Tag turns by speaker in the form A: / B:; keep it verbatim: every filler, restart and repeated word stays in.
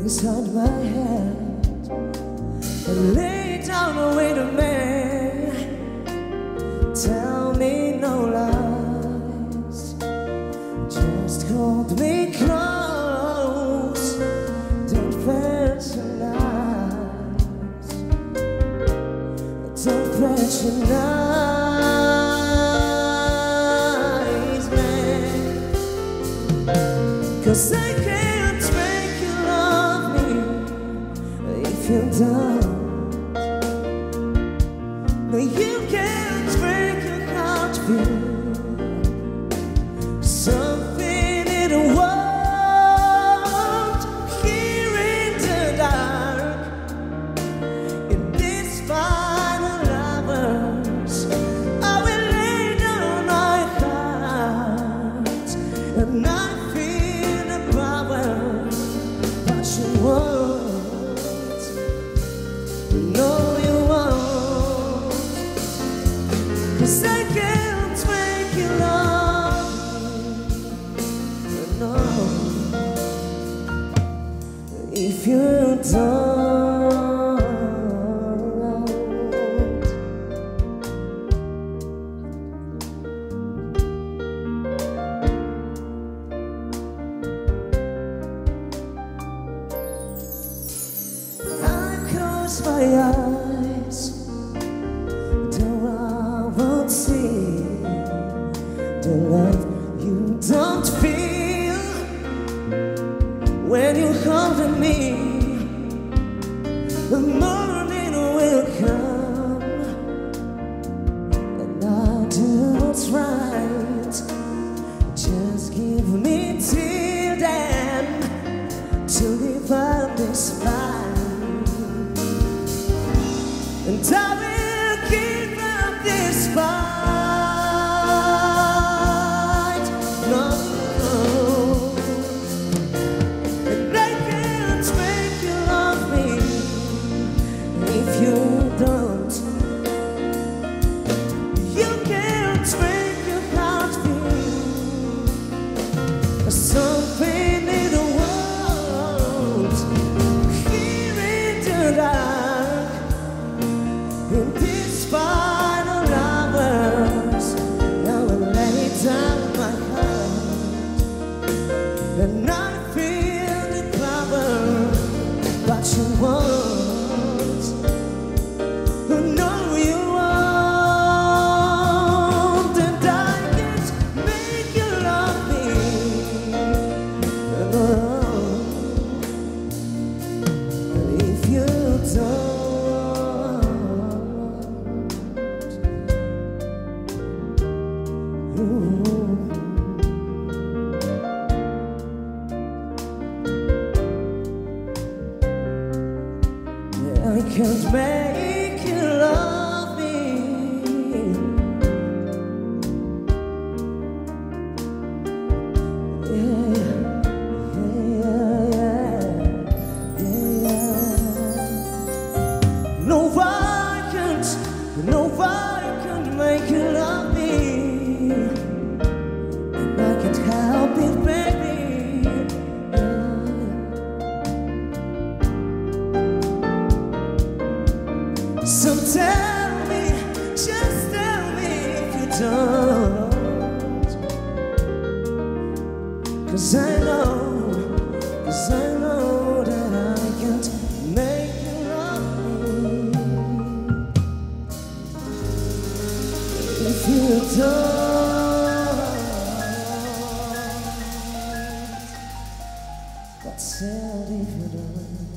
A: inside my head and lay down and wait a minute. Tell me no lies, just hold me close. Don't patronize, don't patronize me, 'cause I can't make you love me if you don't. No, you can't break your heart, feel something in the world here in the dark. In these final hours, I will lay down my heart, and I feel the power, but you won't. No, you won't, 'cause I can't make you love me, no, if you don't. I close my eyes, though I won't see the love you don't feel when you're holding me. The morning will come, and I'll do what's right. Just give me till then to live up this fight, and I will keep up this fight. No, and I can't make you love me if you don't. You can't make your heart feel something in the world here in the dark. In these final hours, I will lay down my heart, and I feel the power, but you won't. No, you won't, and I can't make you love me, no, if you don't. I can't make you love me. Yeah, yeah, yeah, yeah. No, I can't. No, I can't make you love me, and I can't help it, baby. So tell me, just tell me if you don't, 'cause I know, 'cause I know that I can't make you love me if you don't. But tell me if you don't.